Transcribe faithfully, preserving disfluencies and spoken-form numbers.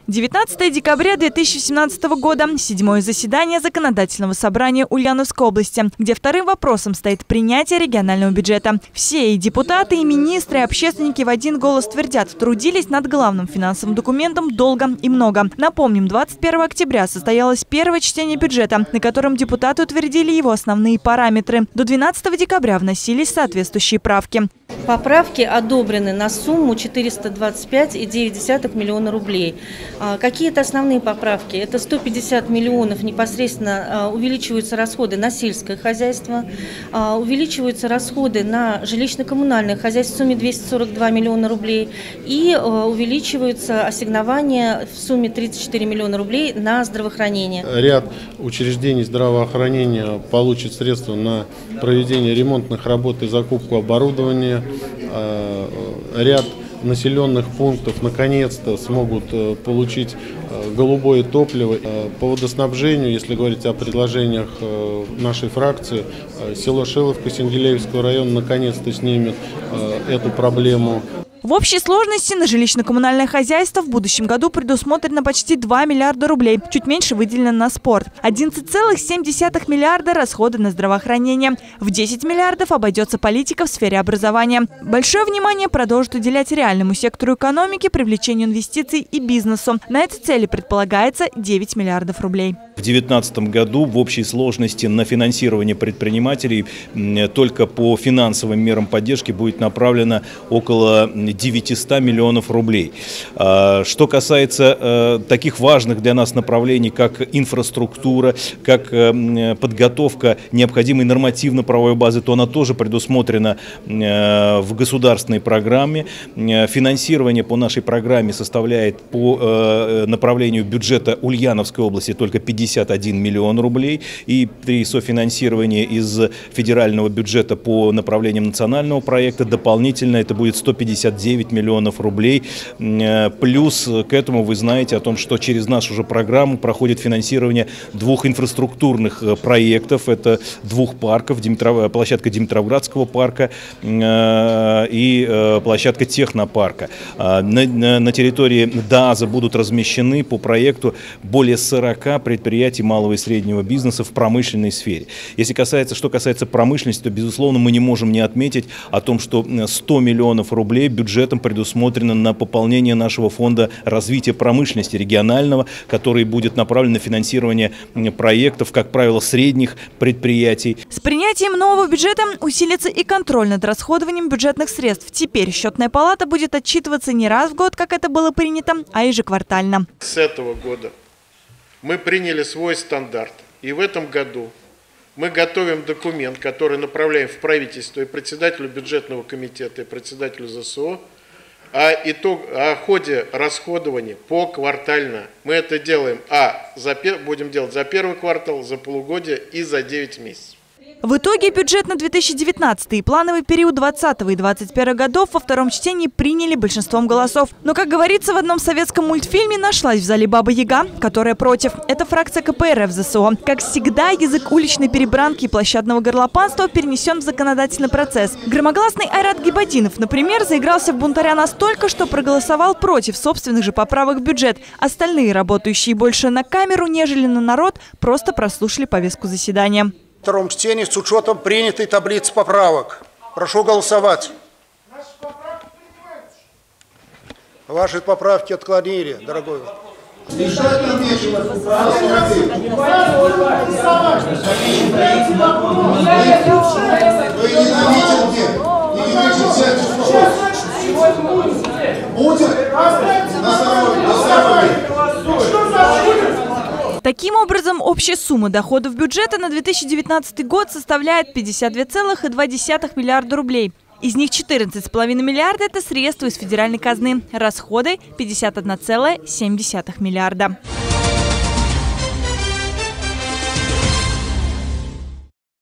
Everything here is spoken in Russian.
девятнадцатое декабря две тысячи семнадцатого года. Седьмое заседание Законодательного собрания Ульяновской области, где вторым вопросом стоит принятие регионального бюджета. Все и депутаты, и министры, и общественники в один голос твердят, трудились над главным финансовым документом долго и много. Напомним, двадцать первого октября состоялось первое чтение бюджета, на котором депутаты утвердили его основные параметры. До двенадцатого декабря вносились соответствующие правки. Поправки одобрены на сумму четыреста двадцать пять целых девять десятых миллиона рублей. Какие-то основные поправки? Это сто пятьдесят миллионов непосредственно увеличиваются расходы на сельское хозяйство, увеличиваются расходы на жилищно-коммунальное хозяйство в сумме двести сорок два миллиона рублей и увеличиваются ассигнования в сумме тридцать четыре миллиона рублей на здравоохранение. Ряд учреждений здравоохранения получит средства на проведение ремонтных работ и закупку оборудования. Ряд населенных пунктов наконец-то смогут получить голубое топливо. По водоснабжению, если говорить о предложениях нашей фракции, село Шиловка Сенгелеевского района наконец-то снимет эту проблему. В общей сложности на жилищно-коммунальное хозяйство в будущем году предусмотрено почти два миллиарда рублей, чуть меньше выделено на спорт. одиннадцать целых семь десятых миллиарда расходы на здравоохранение. В десять миллиардов обойдется политика в сфере образования. Большое внимание продолжит уделять реальному сектору экономики, привлечению инвестиций и бизнесу. На эти цели предполагается девять миллиардов рублей. В две тысячи девятнадцатом году в общей сложности на финансирование предпринимателей только по финансовым мерам поддержки будет направлено около девятисот миллионов рублей. Что касается таких важных для нас направлений, как инфраструктура, как подготовка необходимой нормативно-правовой базы, то она тоже предусмотрена в государственной программе. Финансирование по нашей программе составляет по направлению бюджета Ульяновской области только пятьдесят один миллион рублей, и при софинансировании из федерального бюджета по направлениям национального проекта дополнительно это будет сто пятьдесят девять миллионов рублей. Плюс к этому вы знаете о том, что через нашу же программу проходит финансирование двух инфраструктурных проектов. Это двух парков, Димитров... площадка Димитровградского парка и площадка Технопарка. На, на, на территории ДАЗа будут размещены по проекту более сорока предприятий малого и среднего бизнеса в промышленной сфере. Если касается, что касается промышленности, то, безусловно, мы не можем не отметить о том, что сто миллионов рублей бюджетом предусмотрено на пополнение нашего фонда развития промышленности регионального, который будет направлен на финансирование проектов, как правило, средних предприятий. С принятием нового бюджета усилится и контроль над расходованием бюджетных средств. Теперь Счетная палата будет отчитываться не раз в год, как это было принято, а ежеквартально. С этого года мы приняли свой стандарт, и в этом году мы готовим документ, который направляем в правительство и председателю бюджетного комитета, и председателю ЗСО, о, итог, о ходе расходования поквартально. Мы это делаем, а за, будем делать за первый квартал, за полугодие и за девять месяцев. В итоге бюджет на две тысячи девятнадцатый и плановый период двадцатого и двадцать первого годов во втором чтении приняли большинством голосов. Но, как говорится в одном советском мультфильме, нашлась в зале Баба-Яга, которая против. Это фракция ка пэ эр эф ЗСО. Как всегда, язык уличной перебранки и площадного горлопанства перенесен в законодательный процесс. Громогласный Айрат Гибадинов, например, заигрался в бунтаря настолько, что проголосовал против собственных же поправок в бюджет. Остальные, работающие больше на камеру, нежели на народ, просто прослушали повестку заседания. В втором чтении с учетом принятой таблицы поправок. Прошу голосовать. Ваши поправки отклонили, дорогой. Решать нам нечего. Вы ненавидите, не видите всяких будет? На здоровье, на здоровье. Таким образом, общая сумма доходов бюджета на две тысячи девятнадцатый год составляет пятьдесят две целых два десятых миллиарда рублей. Из них четырнадцать целых пять миллиарда – это средства из федеральной казны, расходы – пятьдесят одна целая семь десятых миллиарда.